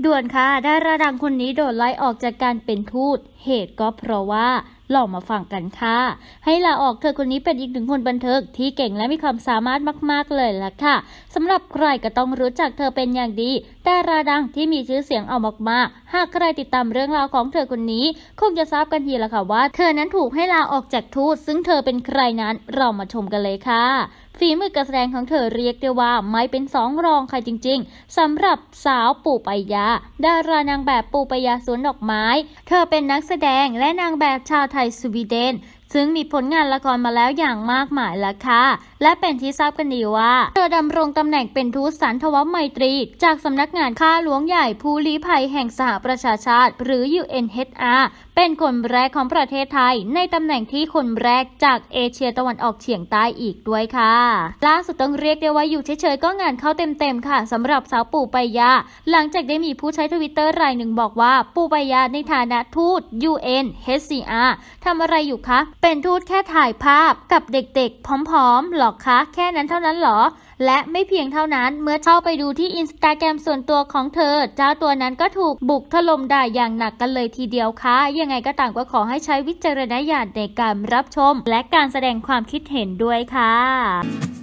ด่วนค่ะดาราดังคนนี้โดนไล่ออกจากการเป็นทูตเหตุก็เพราะว่าลองมาฟังกันค่ะให้ลาออกเธอคนนี้เป็นอีกหนึ่งคนบันเทิงที่เก่งและมีความสามารถมากๆเลยล่ะค่ะสำหรับใครก็ต้องรู้จักเธอเป็นอย่างดีดาราดังที่มีชื่อเสียงเอามากๆหากใครติดตามเรื่องราวของเธอคนนี้คงจะทราบกันทีละค่ะว่าเธอนั้นถูกให้ลาออกจากทูตซึ่งเธอเป็นใครนั้นเรามาชมกันเลยค่ะฝีมือการแสดงของเธอเรียกได้ว่าไม่เป็นสองรองใครจริงๆสำหรับสาวปูปายาดารานางแบบปูปายาสวนดอกไม้เธอเป็นนักแสดงและนางแบบชาวไทยสวีเดนซึ่งมีผลงานละครมาแล้วอย่างมากมายแล้วค่ะและเป็นที่ทราบกันดีว่าเธอดำรงตำแหน่งเป็นทูตสันทวไมตรีจากสำนักงานข้าหลวงใหญ่ผู้ลี้ภัยแห่งสหประชาชาติหรือ UNHCR เป็นคนแรกของประเทศไทยในตำแหน่งที่คนแรกจากเอเชียตะวันออกเฉียงใต้อีกด้วยค่ะล่าสุดต้องเรียกได้ว่าอยู่เฉยๆก็งานเข้าเต็มๆค่ะสำหรับสาวปูปายาหลังจากได้มีผู้ใช้ Twitter รายหนึ่งบอกว่าปูปายาในฐานะทูต UNHCR ทำอะไรอยู่คะเป็นทูตแค่ถ่ายภาพกับเด็กๆผอมๆหรอคะแค่นั้นเท่านั้นหรอและไม่เพียงเท่านั้นเมื่อเข้าไปดูที่ Instagram ส่วนตัวของเธอเจ้าตัวนั้นก็ถูกบุกถล่มด่าอย่างหนักกันเลยทีเดียวค่ะยังไงก็ต่างก็ขอให้ใช้วิจารณญาณในการรับชมและการแสดงความคิดเห็นด้วยค่ะ